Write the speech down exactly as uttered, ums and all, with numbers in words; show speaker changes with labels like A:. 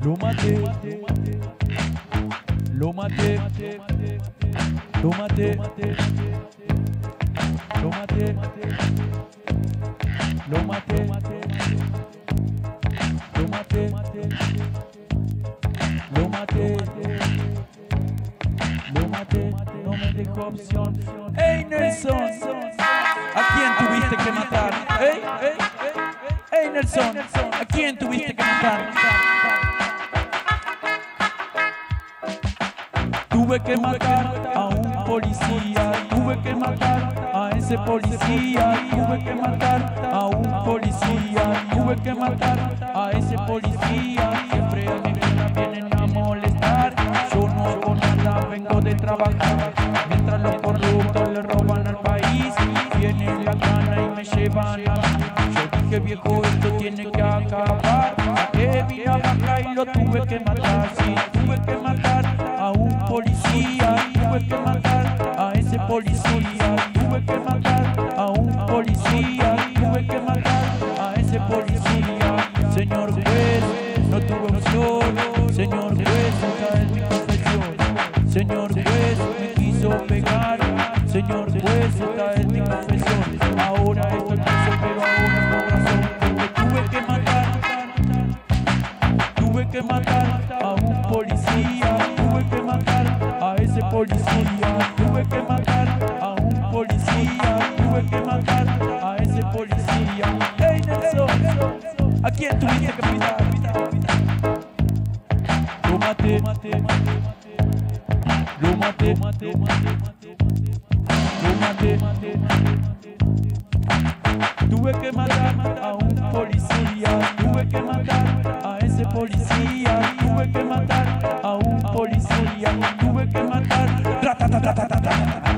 A: Lo maté, lo maté, lo maté, lo maté, lo maté, lo maté, lo maté, lo maté, no me dejó opción. ¡Ey, Nelson! ¿A quién tuviste que matar? ¡Ey, ey, ey! ¡Ey, Nelson! ¿A quién tuviste que matar? Tuve que matar a un policía, tuve que matar a ese policía, tuve que matar a un policía, tuve que matar a ese policía. Siempre a mi vida vienen a molestar, yo no hago nada, vengo de trabajar. Mientras los corruptos le roban al país, vienen la gana y me llevan a mí. Yo dije, viejo, esto tiene que acabar. Que vine a acá y lo tuve que matar, sí, tuve que matar a un policía, tuve que matar a ese policía, tuve que matar a un policía, tuve que matar a ese policía. Señor juez, no tuve opción, señor juez, esta es mi confesión. Señor juez, me quiso pegar, señor juez, esta es mi confesión. Ahora estoy preso, pero ahora no razón, porque tuve que matar, tuve que matar a un policía, tuve que matar a ese policía, tuve que matar a un policía, tuve que matar a ese policía. ¡Hey, Nelson! ¿A quién tuviste que matar? Lo maté, lo maté, lo maté, lo maté. Tuve que matar a un policía, tuve que matar a ese policía, tuve que matar a un policía, tuve que matar.